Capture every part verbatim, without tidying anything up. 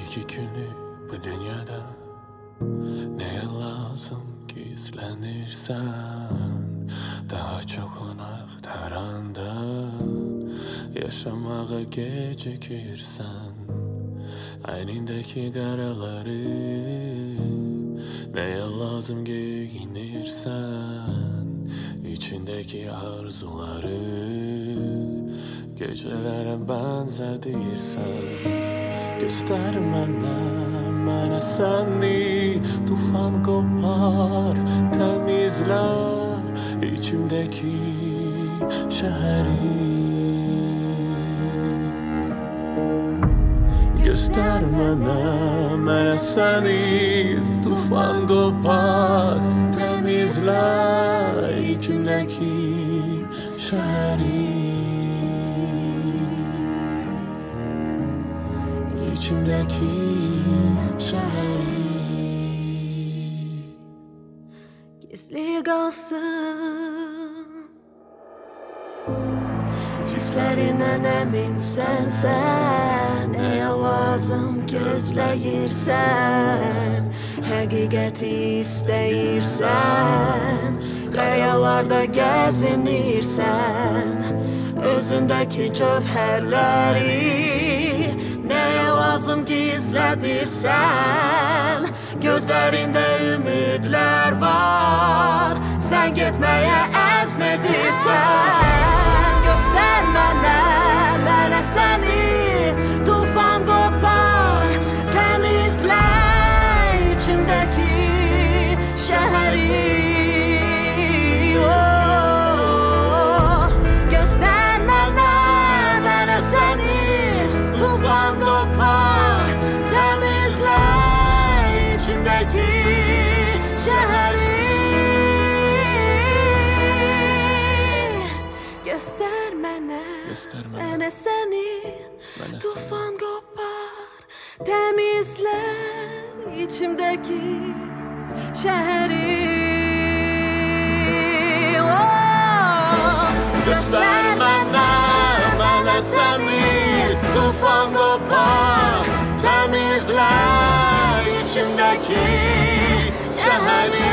iki günü bu dünyada neye lazım gizlenirsen, daha çok ona aktaranda yaşamağa gecikirsen, aynındaki karaları neye lazım giyinirsen, içindeki arzuları gecelere benzedirsen, göstermene mene seni, tufan kopar temizle içimdeki şehri. Göstermene mene seni, tufan kopar temizle içimdeki şehri. İçimdeki şehri gizli kalsın, hislerinden eminsen sen, neye lazım gözleyirsen, hakikati isteyirsen, kayalarda gezinirsen, özündeki cevherleri neye lazım gizledirsen, gözlerinde ümitler var, sen gitmeye azmedirsen. Göstermene mene seni, tufan kopar temizle içimdeki şehri. Oh, göstermene mene seni, tufan kopar temizle içimdeki şehri. Göstermene mene seni, tufan kopar temizle içimdeki şehri. Oh, göstermene mene seni, tufan kopar temizle içimdeki şehri.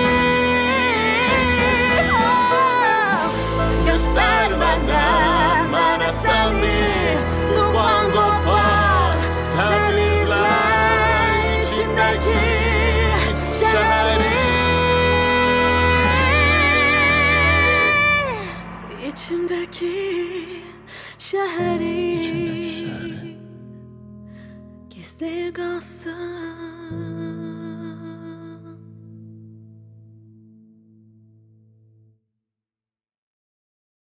Göstermene mene seni, tufan kopar temizle içimdeki şehri. İçimdeki şehri, İçimdeki şehri gizli kalsın.